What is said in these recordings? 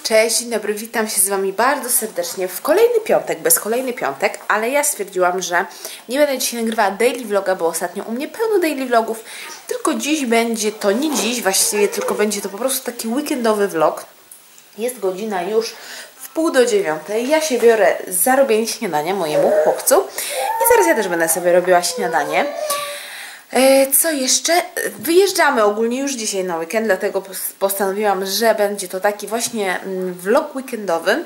Cześć, dzień dobry, witam się z Wami bardzo serdecznie w kolejny piątek, bez kolejny piątek, ale ja stwierdziłam, że nie będę dzisiaj nagrywała daily vloga, bo ostatnio u mnie pełno daily vlogów, tylko dziś będzie to, nie dziś właściwie, tylko będzie to po prostu taki weekendowy vlog. Jest godzina już w 8:30, ja się biorę za robienie śniadania mojemu chłopcu i zaraz ja też będę sobie robiła śniadanie. Co jeszcze? Wyjeżdżamy ogólnie już dzisiaj na weekend, dlatego postanowiłam, że będzie to taki właśnie vlog weekendowy.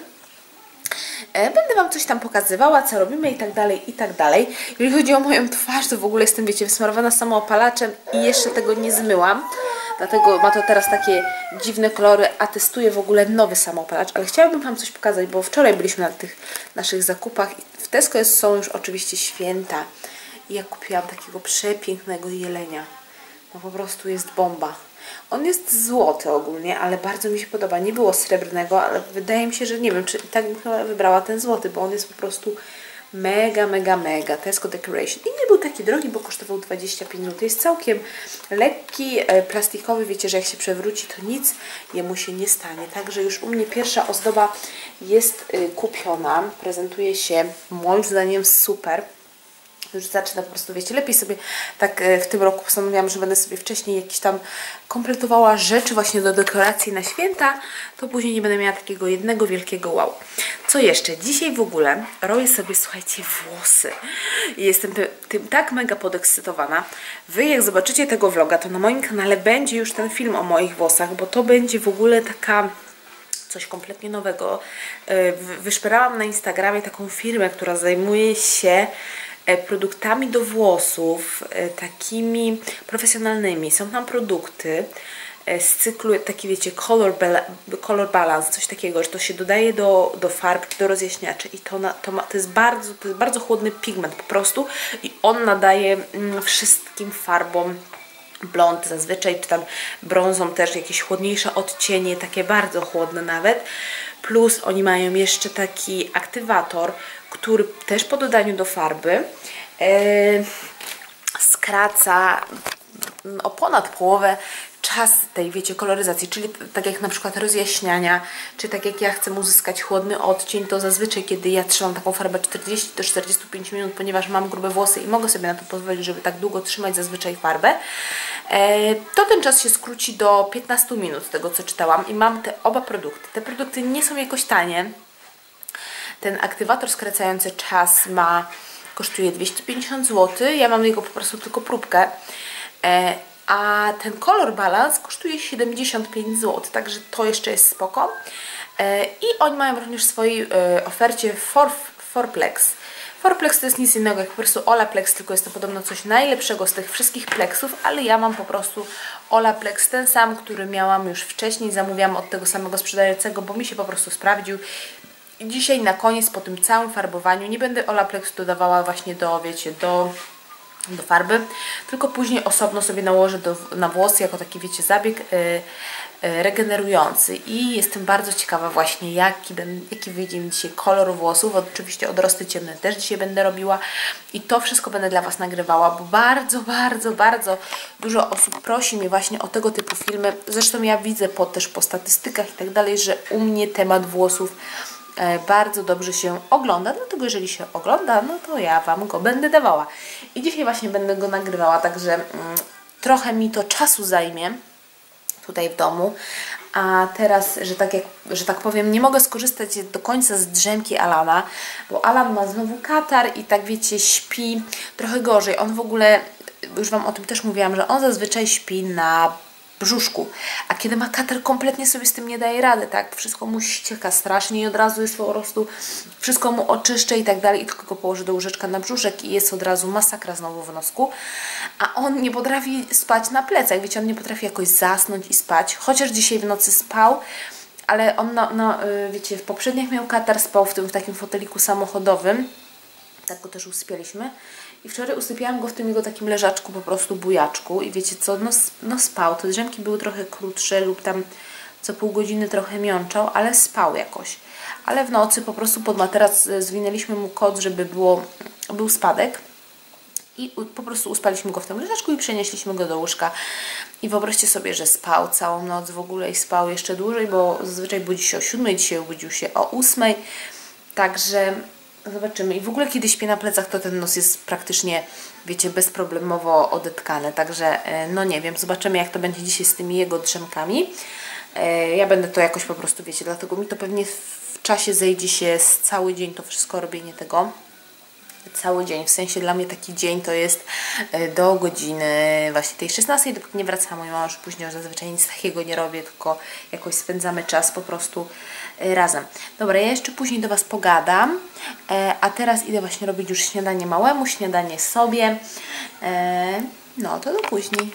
Będę Wam coś tam pokazywała, co robimy i tak dalej, i tak dalej. Jeżeli chodzi o moją twarz, to w ogóle jestem, wiecie, wysmarowana samoopalaczem i jeszcze tego nie zmyłam. Dlatego ma to teraz takie dziwne kolory, a testuję w ogóle nowy samoopalacz. Ale chciałabym Wam coś pokazać, bo wczoraj byliśmy na tych naszych zakupach i w Tesco są już oczywiście święta. I ja kupiłam takiego przepięknego jelenia. No po prostu jest bomba. On jest złoty ogólnie, ale bardzo mi się podoba. Nie było srebrnego, ale wydaje mi się, że nie wiem, czy i tak bym chyba wybrała ten złoty, bo on jest po prostu mega, mega, mega. Tesco Decoration. I nie był taki drogi, bo kosztował 25 zł. Jest całkiem lekki, plastikowy. Wiecie, że jak się przewróci, to nic jemu się nie stanie. Także już u mnie pierwsza ozdoba jest kupiona. Prezentuje się moim zdaniem super. Już zaczyna po prostu, wiecie, lepiej sobie tak w tym roku postanowiłam, że będę sobie wcześniej jakieś tam kompletowała rzeczy właśnie do dekoracji na święta, to później nie będę miała takiego jednego wielkiego wow. Co jeszcze? Dzisiaj w ogóle robię sobie, słuchajcie, włosy. I jestem tym tak mega podekscytowana. Wy jak zobaczycie tego vloga, to na moim kanale będzie już ten film o moich włosach, bo to będzie w ogóle taka coś kompletnie nowego. Wyszperałam na Instagramie taką firmę, która zajmuje się produktami do włosów, takimi profesjonalnymi. Są tam produkty z cyklu, taki wiecie, color balance, coś takiego, że to się dodaje do farb, do rozjaśniaczy i to jest bardzo chłodny pigment po prostu i on nadaje wszystkim farbom blond zazwyczaj, czy tam brązom też jakieś chłodniejsze odcienie, takie bardzo chłodne nawet. Plus oni mają jeszcze taki aktywator, który też po dodaniu do farby skraca o ponad połowę czas tej, wiecie, koloryzacji, czyli tak jak na przykład rozjaśniania, czy tak jak ja chcę uzyskać chłodny odcień, to zazwyczaj kiedy ja trzymam taką farbę 40 do 45 minut, ponieważ mam grube włosy i mogę sobie na to pozwolić, żeby tak długo trzymać zazwyczaj farbę, to ten czas się skróci do 15 minut, z tego co czytałam i mam te oba produkty. Te produkty nie są jakoś tanie. Ten aktywator skracający czas kosztuje 250 zł, ja mam jego po prostu tylko próbkę, a ten Color Balance kosztuje 75 zł, także to jeszcze jest spoko. I oni mają również w swojej ofercie Forplex. Forplex to jest nic innego jak po prostu Olaplex, tylko jest to podobno coś najlepszego z tych wszystkich plexów, ale ja mam po prostu Olaplex, ten sam, który miałam już wcześniej, zamówiłam od tego samego sprzedającego, bo mi się po prostu sprawdził. I dzisiaj na koniec, po tym całym farbowaniu, nie będę Olaplex dodawała właśnie do, wiecie, do farby, tylko później osobno sobie nałożę na włosy jako taki, wiecie, zabieg regenerujący i jestem bardzo ciekawa właśnie jaki wyjdzie mi dzisiaj kolor włosów. Oczywiście odrosty ciemne też dzisiaj będę robiła i to wszystko będę dla Was nagrywała, bo bardzo, bardzo, bardzo dużo osób prosi mnie właśnie o tego typu filmy. Zresztą ja widzę też po statystykach i tak dalej, że u mnie temat włosów bardzo dobrze się ogląda, dlatego jeżeli się ogląda, no to ja Wam go będę dawała. I dzisiaj właśnie będę go nagrywała, także trochę mi to czasu zajmie tutaj w domu, a teraz, że tak powiem, nie mogę skorzystać do końca z drzemki Alana, bo Alan ma znowu katar i tak wiecie, śpi trochę gorzej. On w ogóle, już Wam o tym też mówiłam, że on zazwyczaj śpi na brzuszku, a kiedy ma katar, kompletnie sobie z tym nie daje rady, tak? Wszystko mu ścieka strasznie i od razu jest po prostu, wszystko mu oczyszczę i tak dalej i tylko go położę do łóżeczka na brzuszek i jest od razu masakra znowu w nosku, a on nie potrafi spać na plecach, wiecie, on nie potrafi jakoś zasnąć i spać, chociaż dzisiaj w nocy spał, ale on, wiecie, w poprzednich miał katar, spał w takim foteliku samochodowym, tak go też usypialiśmy. I wczoraj usypiałam go w tym jego takim leżaczku, po prostu bujaczku. I wiecie co, no spał. Te drzemki były trochę krótsze lub tam co pół godziny trochę miączał, ale spał jakoś. Ale w nocy po prostu pod materac zwinęliśmy mu koc, żeby był spadek. I po prostu uspaliśmy go w tym leżaczku i przenieśliśmy go do łóżka. I wyobraźcie sobie, że spał całą noc w ogóle i spał jeszcze dłużej, bo zazwyczaj budzi się o 7, dzisiaj obudził się o 8. Także zobaczymy. I w ogóle kiedy śpię na plecach, to ten nos jest praktycznie, wiecie, bezproblemowo odetkany. Także no nie wiem, zobaczymy jak to będzie dzisiaj z tymi jego drzemkami. Ja będę to jakoś po prostu, wiecie, dlatego mi to pewnie w czasie zejdzie się z cały dzień to wszystko robienie tego. Cały dzień, w sensie dla mnie taki dzień to jest do godziny właśnie tej 16, dopóki nie wraca mój mąż, później już zazwyczaj nic takiego nie robię, tylko jakoś spędzamy czas po prostu razem. Dobra, ja jeszcze później do Was pogadam, a teraz idę właśnie robić już śniadanie małemu, śniadanie sobie, no to do później.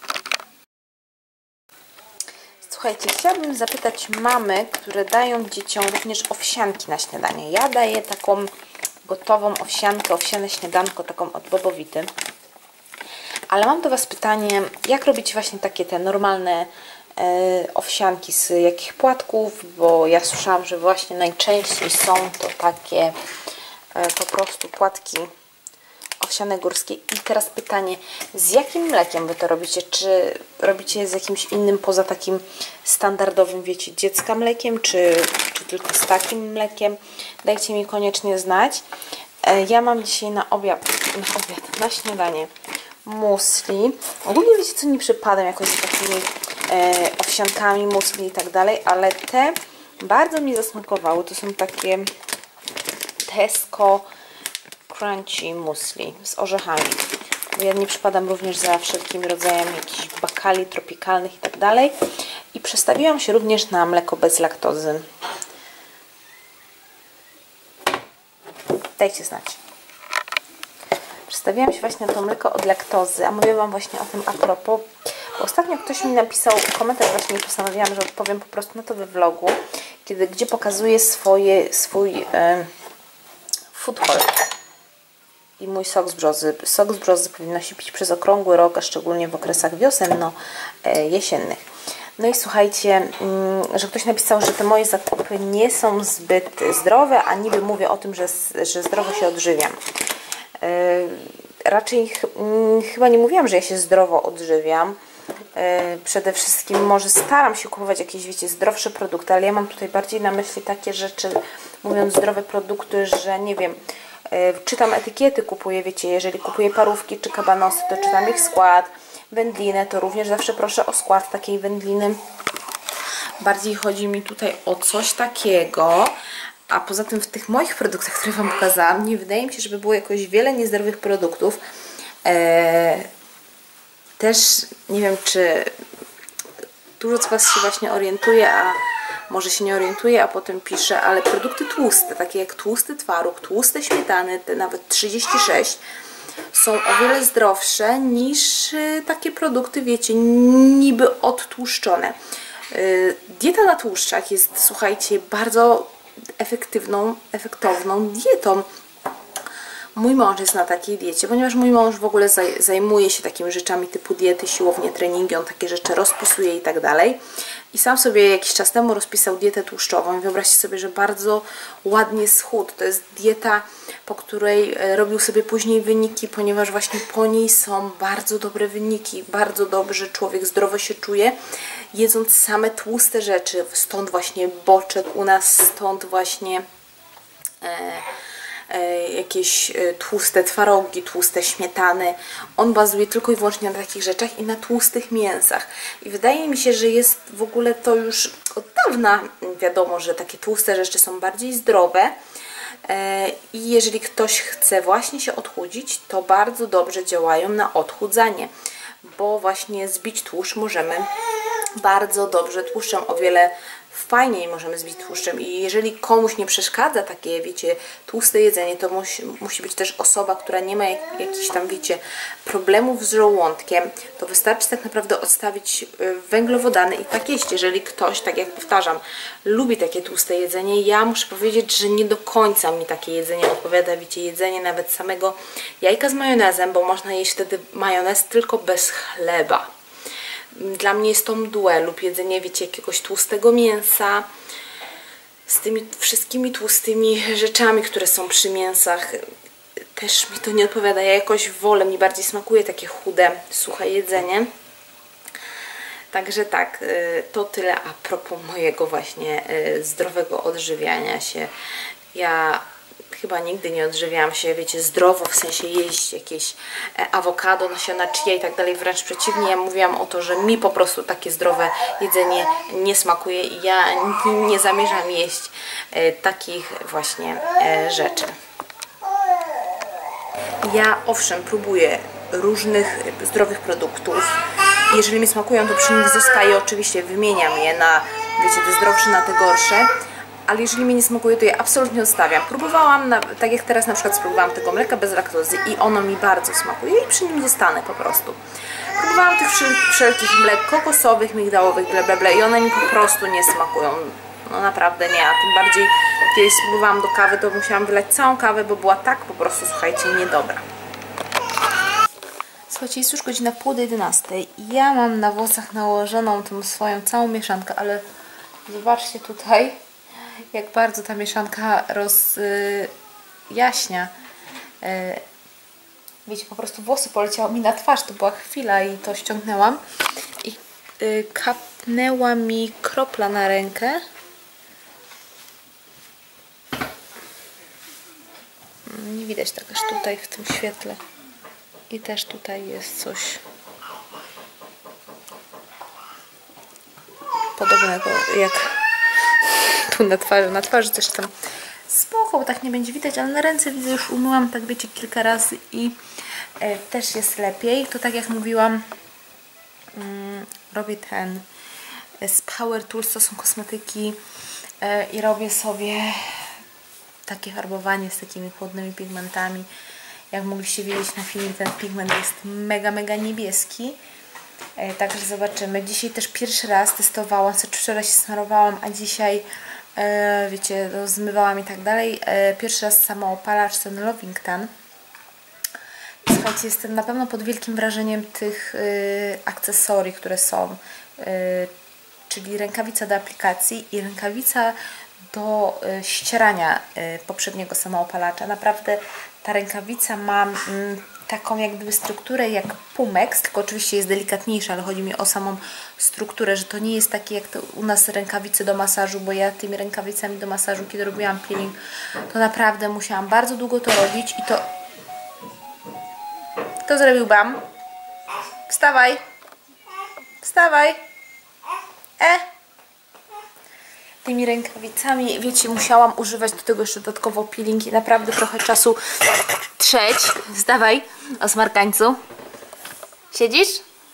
Słuchajcie, chciałabym zapytać mamy, które dają dzieciom również owsianki na śniadanie. Ja daję taką gotową owsiankę, owsiane śniadanko, taką od Bobowity. Ale mam do Was pytanie, jak robić właśnie takie te normalne owsianki, z jakich płatków, bo ja słyszałam, że właśnie najczęściej są to takie po prostu płatki owsiane górskie. I teraz pytanie, z jakim mlekiem Wy to robicie? Czy robicie z jakimś innym poza takim standardowym, wiecie, dziecka mlekiem, czy tylko z takim mlekiem? Dajcie mi koniecznie znać. Ja mam dzisiaj na śniadanie musli. Ogólnie wiecie co, nie przypadam jakoś z takimi owsiankami, musli i tak dalej, ale te bardzo mi zasmakowały. To są takie Tesco crunchy musli z orzechami. Bo ja nie przypadam również za wszelkimi rodzajami jakichś bakali tropikalnych i tak dalej. I przestawiłam się również na mleko bez laktozy. Dajcie znać. Przestawiłam się właśnie na to mleko od laktozy, a mówię Wam właśnie o tym a propos. Bo ostatnio ktoś mi napisał komentarz właśnie i postanowiłam, że odpowiem po prostu na to we vlogu, gdzie pokazuję swój food haul i mój sok z brzozy. Sok z brzozy powinno się pić przez okrągły rok, a szczególnie w okresach wiosenno-jesiennych. No i słuchajcie, że ktoś napisał, że te moje zakupy nie są zbyt zdrowe, a niby mówię o tym, że zdrowo się odżywiam. Raczej chyba nie mówiłam, że ja się zdrowo odżywiam. Przede wszystkim może staram się kupować jakieś, wiecie, zdrowsze produkty, ale ja mam tutaj bardziej na myśli takie rzeczy, mówiąc zdrowe produkty, że nie wiem, czytam etykiety, kupuję, wiecie, jeżeli kupuję parówki czy kabanosy, to czytam ich skład, wędlinę, to również zawsze proszę o skład takiej wędliny. Bardziej chodzi mi tutaj o coś takiego, a poza tym w tych moich produktach, które Wam pokazałam, nie wydaje mi się, żeby było jakoś wiele niezdrowych produktów. Też nie wiem, czy dużo z Was się właśnie orientuje, a może się nie orientuje, a potem pisze, ale produkty tłuste, takie jak tłusty twaróg, tłuste śmietany, te nawet 36, są o wiele zdrowsze niż takie produkty, wiecie, niby odtłuszczone. Dieta na tłuszczach jest, słuchajcie, bardzo efektowną dietą. Mój mąż jest na takiej diecie, ponieważ mój mąż w ogóle zajmuje się takimi rzeczami typu diety, siłownie, treningi, on takie rzeczy rozpisuje i tak dalej. I sam sobie jakiś czas temu rozpisał dietę tłuszczową i wyobraźcie sobie, że bardzo ładnie schudł. To jest dieta, po której robił sobie później wyniki, ponieważ właśnie po niej są bardzo dobre wyniki, bardzo dobrze człowiek zdrowo się czuje, jedząc same tłuste rzeczy. Stąd właśnie boczek u nas, stąd właśnie jakieś tłuste twarogi, tłuste śmietany. On bazuje tylko i wyłącznie na takich rzeczach i na tłustych mięsach. I wydaje mi się, że jest w ogóle to już od dawna wiadomo, że takie tłuste rzeczy są bardziej zdrowe. I jeżeli ktoś chce właśnie się odchudzić, to bardzo dobrze działają na odchudzanie, bo właśnie zbić tłuszcz możemy bardzo dobrze tłuszczem, o wiele fajniej możemy zbić tłuszczem. I jeżeli komuś nie przeszkadza takie, wiecie, tłuste jedzenie, to musi być też osoba, która nie ma jakichś tam, wiecie, problemów z żołądkiem, to wystarczy tak naprawdę odstawić węglowodany i tak jeść. Jeżeli ktoś, tak jak powtarzam, lubi takie tłuste jedzenie, ja muszę powiedzieć, że nie do końca mi takie jedzenie odpowiada, wiecie, jedzenie nawet samego jajka z majonezem, bo można jeść wtedy majonez tylko bez chleba. Dla mnie jest to mdłe lub jedzenie, wiecie, jakiegoś tłustego mięsa z tymi wszystkimi tłustymi rzeczami, które są przy mięsach. też mi to nie odpowiada. Ja jakoś wolę, mi bardziej smakuje takie chude, suche jedzenie. Także tak, to tyle a propos mojego właśnie zdrowego odżywiania się. Ja chyba nigdy nie odżywiałam się, wiecie, zdrowo, w sensie jeść jakieś awokado, nasiona chia i tak dalej. Wręcz przeciwnie, ja mówiłam o to, że mi po prostu takie zdrowe jedzenie nie smakuje i ja nie zamierzam jeść takich właśnie rzeczy. Ja owszem próbuję różnych zdrowych produktów. Jeżeli mi smakują, to przy nich zostaję, oczywiście wymieniam je na, wiecie, te zdrowsze, na te gorsze. Ale jeżeli mi nie smakuje, to je absolutnie odstawiam. Próbowałam, tak jak teraz na przykład spróbowałam tego mleka bez laktozy i ono mi bardzo smakuje i przy nim zostanę po prostu. Próbowałam tych wszelkich mlek kokosowych, migdałowych, bla bla bla i one mi po prostu nie smakują. No naprawdę nie, a tym bardziej kiedyś spróbowałam do kawy, to musiałam wylać całą kawę, bo była tak po prostu, słuchajcie, niedobra. Słuchajcie, jest już godzina 10:30 i ja mam na włosach nałożoną tą swoją całą mieszankę, ale zobaczcie tutaj, jak bardzo ta mieszanka rozjaśnia. Wiecie, po prostu włosy poleciały mi na twarz, to była chwila i to ściągnęłam i kapnęła mi kropla na rękę. Nie widać tak aż tutaj w tym świetle. I też tutaj jest coś podobnego jak tu na twarzy. Na twarzy też tam spoko, bo tak nie będzie widać, ale na ręce widzę, już umyłam, tak wiecie, kilka razy i też jest lepiej. To tak jak mówiłam, robię ten z Power Tools, to są kosmetyki i robię sobie takie farbowanie z takimi chłodnymi pigmentami. Jak mogliście widzieć na filmie, ten pigment jest mega, mega niebieski. Także zobaczymy. Dzisiaj też pierwszy raz testowałam, wczoraj się smarowałam, a dzisiaj wiecie, zmywałam i tak dalej. Pierwszy raz samoopalacz, ten Loving Tan. Słuchajcie, jestem na pewno pod wielkim wrażeniem tych akcesorii, które są. Czyli rękawica do aplikacji i rękawica do ścierania poprzedniego samoopalacza. Naprawdę ta rękawica ma taką jak gdyby strukturę jak Pumex, tylko oczywiście jest delikatniejsza, ale chodzi mi o samą strukturę, że to nie jest takie jak to u nas rękawice do masażu, bo ja tymi rękawicami do masażu, kiedy robiłam peeling, to naprawdę musiałam bardzo długo to robić i to... Kto zrobił bam? Wstawaj! Wstawaj! Tymi rękawicami, wiecie, musiałam używać do tego jeszcze dodatkowo peeling i naprawdę trochę czasu trzeć. Zdawaj, osmarkańcu. Siedzisz?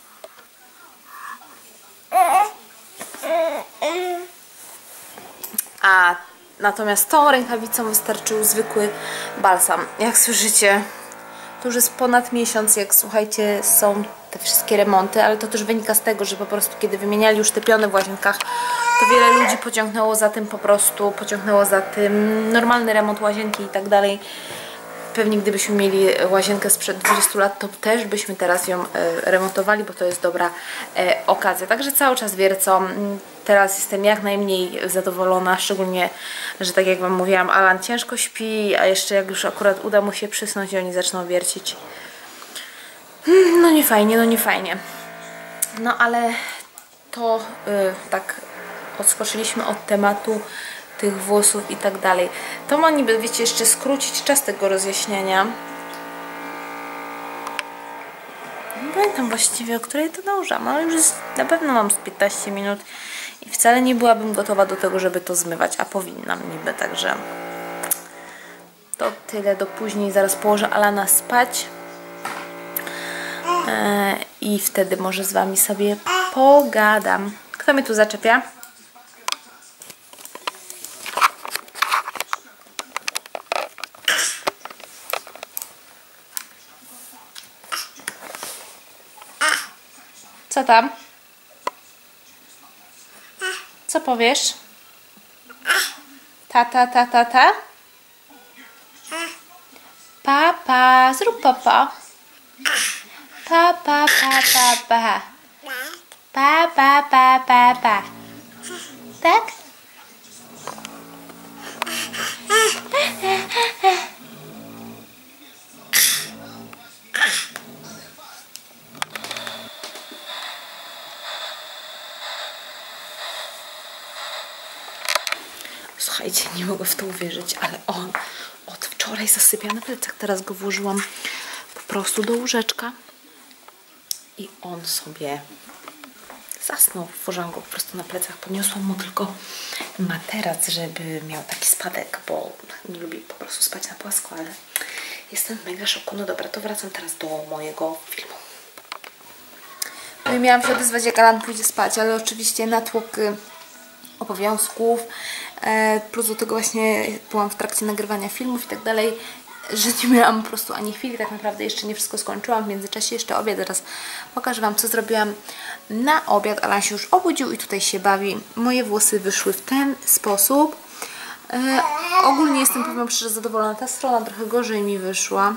A natomiast tą rękawicą wystarczył zwykły balsam. Jak słyszycie, to już jest ponad miesiąc, jak słuchajcie, są te wszystkie remonty, ale to też wynika z tego, że po prostu kiedy wymieniali już te piony w łazienkach, to wiele ludzi pociągnęło za tym normalny remont łazienki i tak dalej. Pewnie gdybyśmy mieli łazienkę sprzed 20 lat, to też byśmy teraz ją remontowali, bo to jest dobra okazja. Także cały czas wiercą. Teraz jestem jak najmniej zadowolona, szczególnie, że tak jak Wam mówiłam, Alan ciężko śpi, a jeszcze jak już akurat uda mu się przysnąć i oni zaczną wiercić. No nie fajnie, no nie fajnie. No ale to tak odskoczyliśmy od tematu tych włosów i tak dalej. To ma niby, wiecie, jeszcze skrócić czas tego rozjaśniania. Nie pamiętam właściwie, o której to nałożyłam, ale już jest, na pewno mam z 15 minut i wcale nie byłabym gotowa do tego, żeby to zmywać, a powinnam niby, także to tyle do później. Zaraz położę Alana spać i wtedy może z Wami sobie pogadam. Kto mnie tu zaczepia? Co tam? Co powiesz? Tata, tata, tata? Papa, zrób papa. Papa, papa, papa. Papa, papa, papa. Tak? Słuchajcie, nie mogę w to uwierzyć, ale on od wczoraj zasypia na plecach. Teraz go włożyłam po prostu do łóżeczka i on sobie zasnął. Włożyłam go po prostu na plecach. Podniosłam mu tylko materac, żeby miał taki spadek, bo nie lubi po prostu spać na płasko, ale jestem w mega szoku. No dobra, to wracam teraz do mojego filmu. No i miałam się odezwać, jak Alan pójdzie spać, ale oczywiście natłok obowiązków, plus do tego właśnie byłam w trakcie nagrywania filmów i tak dalej, że nie miałam po prostu ani chwili, tak naprawdę jeszcze nie wszystko skończyłam, w międzyczasie jeszcze obiad, zaraz pokażę Wam, co zrobiłam na obiad. Alan się już obudził i tutaj się bawi. Moje włosy wyszły w ten sposób. Ogólnie jestem, powiem szczerze, zadowolona. Ta strona trochę gorzej mi wyszła,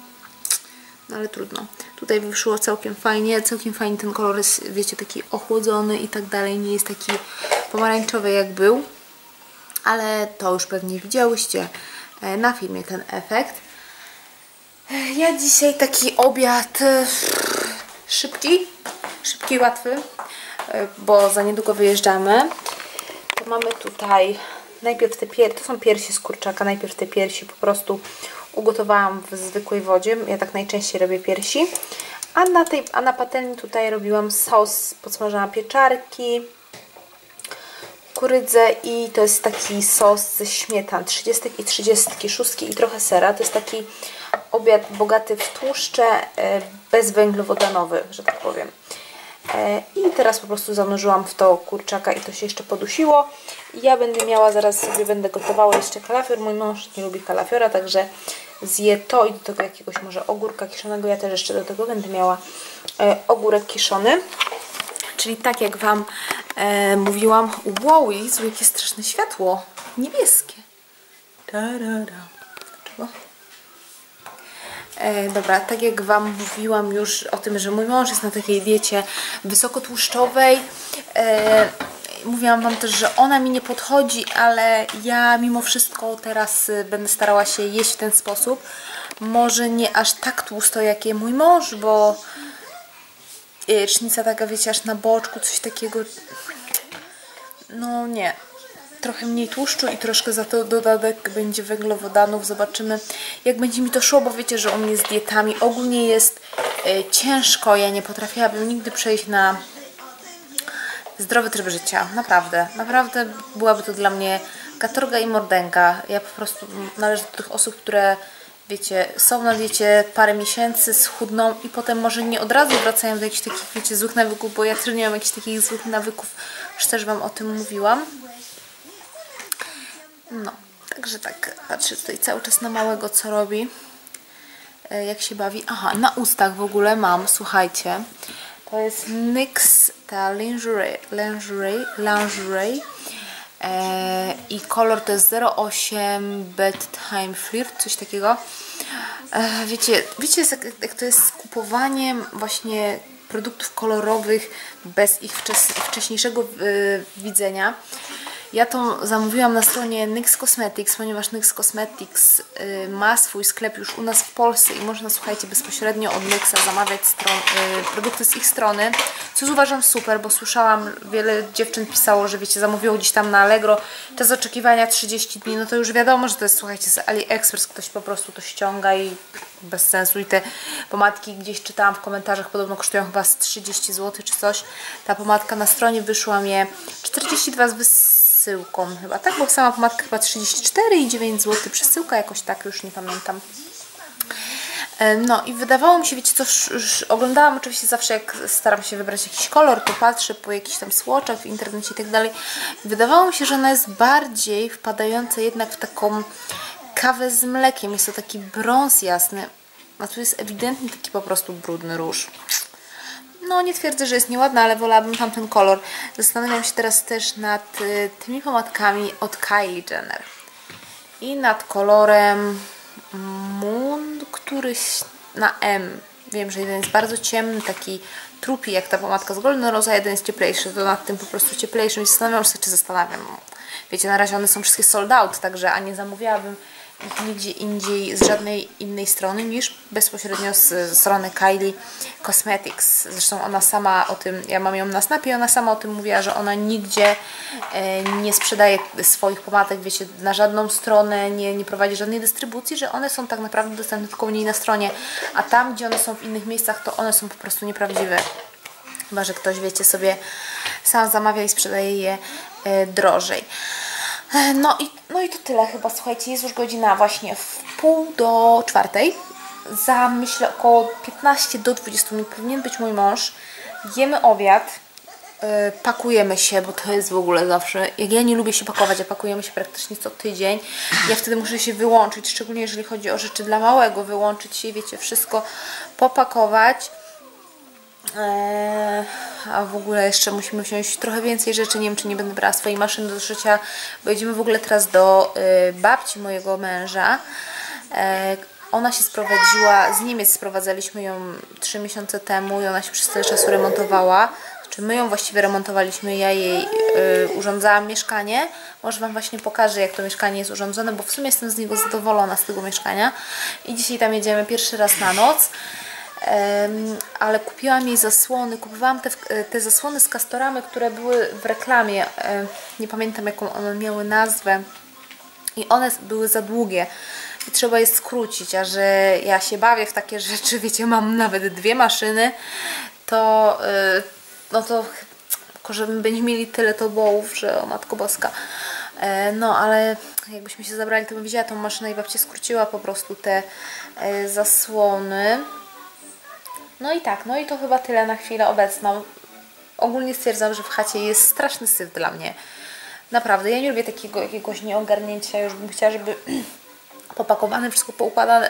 no ale trudno. Tutaj wyszło całkiem fajnie ten kolor jest, wiecie, taki ochłodzony i tak dalej, nie jest taki pomarańczowy jak był, ale to już pewnie widziałyście na filmie ten efekt. Ja dzisiaj taki obiad szybki, łatwy, bo za niedługo wyjeżdżamy. To mamy tutaj najpierw te to są piersi z kurczaka, najpierw te piersi po prostu ugotowałam w zwykłej wodzie. Ja tak najczęściej robię piersi. A na patelni tutaj robiłam sos, podsmażona pieczarki, kurydzę i to jest taki sos ze śmietan 30 i 36 i trochę sera. To jest taki obiad bogaty w tłuszcze, bezwęglowodanowy, że tak powiem. I teraz po prostu zanurzyłam w to kurczaka i to się jeszcze podusiło. Ja będę miała, zaraz sobie będę gotowała jeszcze kalafior. Mój mąż nie lubi kalafiora, także zje to i do tego jakiegoś może ogórka kiszonego. Ja też jeszcze do tego będę miała ogórek kiszony. Czyli tak jak Wam mówiłam, wow, Jezu, jakie straszne światło niebieskie. Dlaczego? Dobra, tak jak Wam mówiłam już o tym, że mój mąż jest na takiej diecie wysokotłuszczowej. Mówiłam Wam też, że ona mi nie podchodzi, ale ja mimo wszystko teraz będę starała się jeść w ten sposób. Może nie aż tak tłusto jak je mój mąż, bo jajecznica taka, wiecie, aż na boczku, coś takiego. No nie. Trochę mniej tłuszczu i troszkę za to dodatek będzie węglowodanów. Zobaczymy, jak będzie mi to szło, bo wiecie, że u mnie z dietami ogólnie jest ciężko. Ja nie potrafiłabym nigdy przejść na zdrowy tryb życia. Naprawdę. Naprawdę byłaby to dla mnie katorga i mordęga. Ja po prostu należę do tych osób, które, wiecie, są na diecie parę miesięcy, schudną i potem może nie od razu wracają do jakichś takich, wiecie, złych nawyków, bo ja też nie mam jakichś takich złych nawyków. Już też Wam o tym mówiłam. No, także tak, patrzę tutaj cały czas na małego, co robi, jak się bawi. Aha, na ustach w ogóle mam, słuchajcie, to jest NYX, ta lingerie i kolor to jest 08 Bedtime Flirt, coś takiego. Wiecie jak to jest z kupowaniem właśnie produktów kolorowych bez ich wcześniejszego widzenia. Ja to zamówiłam na stronie NYX Cosmetics, ponieważ NYX Cosmetics ma swój sklep już u nas w Polsce i można, słuchajcie, bezpośrednio od NYXa zamawiać produkty z ich strony, co uważam super, bo słyszałam, wiele dziewczyn pisało, że wiecie, zamówiło gdzieś tam na Allegro, czas oczekiwania 30 dni, no to już wiadomo, że to jest, słuchajcie, z AliExpress, ktoś po prostu to ściąga i bez sensu. I te pomadki gdzieś czytałam w komentarzach, podobno kosztują chyba z 30 zł czy coś. Ta pomadka na stronie wyszła mnie 42 z przesyłką chyba, tak? Bo sama pomadka chyba 34,9 zł, przesyłka jakoś tak, już nie pamiętam. No i wydawało mi się, wiecie co, już oglądałam oczywiście zawsze, jak staram się wybrać jakiś kolor, to patrzę po jakichś tam swatchach w internecie i tak dalej. Wydawało mi się, że ona jest bardziej wpadająca jednak w taką kawę z mlekiem. Jest to taki brąz jasny, a tu jest ewidentnie taki po prostu brudny róż. No nie twierdzę, że jest nieładna, ale wolałabym tamten kolor. Zastanawiam się teraz też nad tymi pomadkami od Kylie Jenner. I nad kolorem Moon, któryś na M. Wiem, że jeden jest bardzo ciemny, taki trupi jak ta pomadka z Golden Rose, a jeden jest cieplejszy. To nad tym po prostu cieplejszym i zastanawiam się, czy zastanawiam. Wiecie, na razie one są wszystkie sold out, także a nie zamówiłabym ich nigdzie indziej, z żadnej innej strony niż bezpośrednio z strony Kylie Cosmetics. Zresztą ona sama o tym, ja mam ją na Snapie, ona sama o tym mówiła, że ona nigdzie nie sprzedaje swoich pomadek, wiecie, na żadną stronę, nie prowadzi żadnej dystrybucji, że one są tak naprawdę dostępne tylko u niej na stronie, a tam, gdzie one są w innych miejscach, to one są po prostu nieprawdziwe. Chyba że ktoś, wiecie, sobie sam zamawia i sprzedaje je drożej. No i to tyle chyba, słuchajcie, jest już godzina właśnie w 3:30. Za, myślę, około 15 do 20 minut powinien być mój mąż. Jemy obiad, pakujemy się, bo to jest w ogóle zawsze, jak ja nie lubię się pakować, a pakujemy się praktycznie co tydzień. Ja wtedy muszę się wyłączyć, szczególnie jeżeli chodzi o rzeczy dla małego, wyłączyć się, wiecie, wszystko popakować. A w ogóle jeszcze musimy wziąć trochę więcej rzeczy. Nie wiem, czy nie będę brała swojej maszyny do szycia, bo jedziemy w ogóle teraz do babci mojego męża. Ona się sprowadziła, z Niemiec sprowadzaliśmy ją 3 miesiące temu i ona się przez tyle czasu remontowała. Czy my ją właściwie remontowaliśmy, ja jej urządzałam mieszkanie. Może Wam właśnie pokażę, jak to mieszkanie jest urządzone, bo w sumie jestem z niego zadowolona, z tego mieszkania. I dzisiaj tam jedziemy pierwszy raz na noc. Ale kupiłam jej zasłony, kupowałam te zasłony z Castoramy, które były w reklamie, nie pamiętam jaką one miały nazwę i one były za długie i trzeba je skrócić, a że ja się bawię w takie rzeczy, wiecie, mam nawet 2 maszyny, to no to tylko żeby będziemy mieli tyle tobołów, że o Matko Boska. No ale jakbyśmy się zabrali, to bym widziała tą maszynę i babcia skróciła po prostu te zasłony. No i tak, no i to chyba tyle na chwilę obecną. Ogólnie stwierdzam, że w chacie jest straszny syf dla mnie. Naprawdę, ja nie lubię takiego jakiegoś nieogarnięcia. Już bym chciała, żeby popakowane, wszystko poukładane.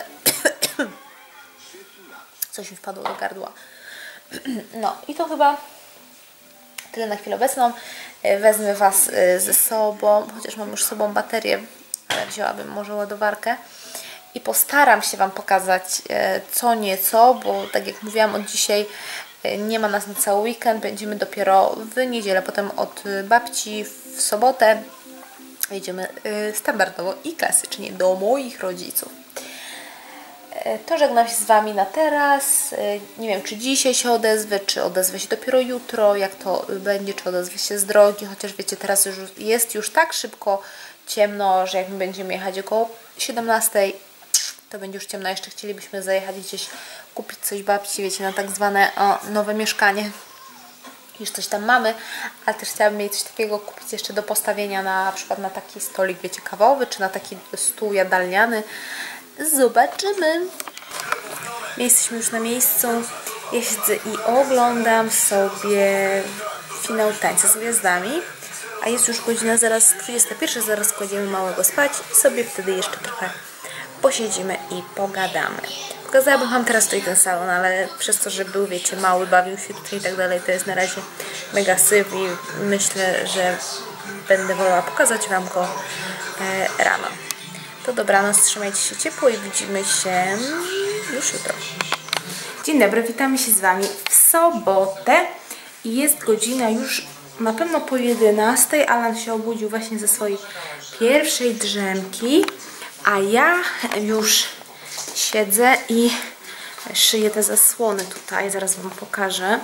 Coś mi wpadło do gardła. No i to chyba tyle na chwilę obecną. Wezmę Was ze sobą, chociaż mam już z sobą baterię, ale wzięłabym może ładowarkę. I postaram się Wam pokazać co nieco, bo tak jak mówiłam, od dzisiaj nie ma nas na cały weekend, będziemy dopiero w niedzielę, potem od babci w sobotę jedziemy standardowo i klasycznie do moich rodziców. To żegnam się z Wami na teraz. Nie wiem, czy dzisiaj się odezwę, czy odezwę się dopiero jutro, jak to będzie, czy odezwę się z drogi, chociaż wiecie, teraz jest już tak szybko ciemno, że jak my będziemy jechać około 17, to będzie już ciemno. Jeszcze chcielibyśmy zajechać gdzieś, kupić coś babci, wiecie, na tak zwane nowe mieszkanie. Już coś tam mamy, ale też chciałabym mieć coś takiego kupić jeszcze do postawienia na przykład na taki stolik, wiecie, kawowy, czy na taki stół jadalniany. Zobaczymy. My jesteśmy już na miejscu. Ja siedzę i oglądam sobie finał Tańca z Gwiazdami. A jest już godzina zaraz 21, zaraz kładziemy małego spać i sobie wtedy jeszcze trochę posiedzimy i pogadamy. Pokazałabym Wam teraz tutaj ten salon, ale przez to, że był, wiecie, mały, bawił się tutaj i tak dalej, to jest na razie mega syf i myślę, że będę wolała pokazać Wam go rano. To dobranoc, trzymajcie się ciepło i widzimy się już jutro. Dzień dobry, witamy się z Wami w sobotę i jest godzina już na pewno po 11. Alan się obudził właśnie ze swojej pierwszej drzemki, a ja już siedzę i szyję te zasłony tutaj. Zaraz Wam pokażę.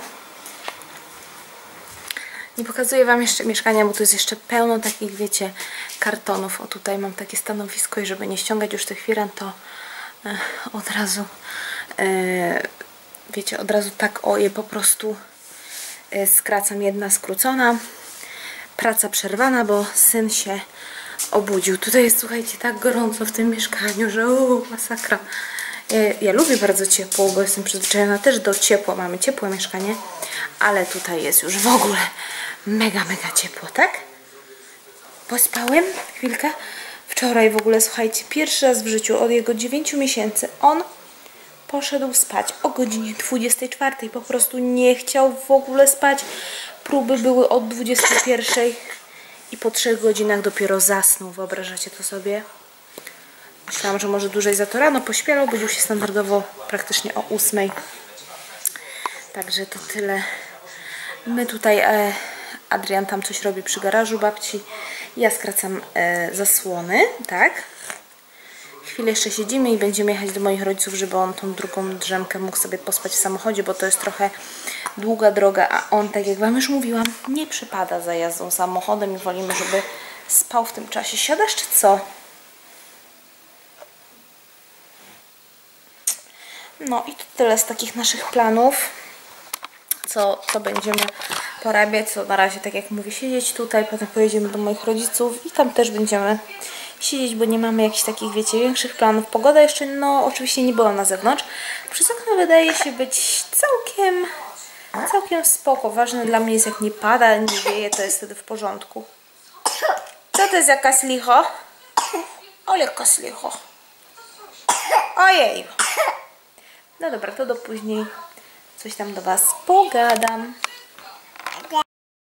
Nie pokazuję Wam jeszcze mieszkania, bo tu jest jeszcze pełno takich, wiecie, kartonów. O, tutaj mam takie stanowisko i żeby nie ściągać już tych firan, to od razu, wiecie, od razu tak je po prostu skracam. Jedna skrócona. Praca przerwana, bo syn się obudził. Tutaj jest, słuchajcie, tak gorąco w tym mieszkaniu, że masakra. Ja lubię bardzo ciepło, bo jestem przyzwyczajona też do ciepła. Mamy ciepłe mieszkanie, ale tutaj jest już w ogóle mega, mega ciepło, tak? Pospałem chwilkę. Wczoraj w ogóle, słuchajcie, pierwszy raz w życiu od jego 9 miesięcy on poszedł spać o godzinie 24. Po prostu nie chciał w ogóle spać. Próby były od 21 i po 3 godzinach dopiero zasnął. Wyobrażacie to sobie? Myślałam, że może dłużej za to rano pośpiał, budził się standardowo praktycznie o 8. Także to tyle. My tutaj, Adrian tam coś robi przy garażu babci. Ja skracam zasłony, tak? Chwilę jeszcze siedzimy i będziemy jechać do moich rodziców, żeby on tą drugą drzemkę mógł sobie pospać w samochodzie, bo to jest trochę długa droga, a on, tak jak Wam już mówiłam, nie przypada za jazdą samochodem i wolimy, żeby spał w tym czasie. Siadasz czy co? No i to tyle z takich naszych planów, co będziemy porabiać. Co na razie, tak jak mówię, siedzieć tutaj, potem pojedziemy do moich rodziców i tam też będziemy siedzieć, bo nie mamy jakichś takich, wiecie, większych planów. Pogoda jeszcze, no oczywiście nie była na zewnątrz. Przez okno wydaje się być całkiem spoko. Ważne dla mnie jest, jak nie pada, nie wieje, to jest wtedy w porządku. Co to jest jakaś licho? O, jakaś licho. Ojej. No dobra, to do później coś tam do Was pogadam.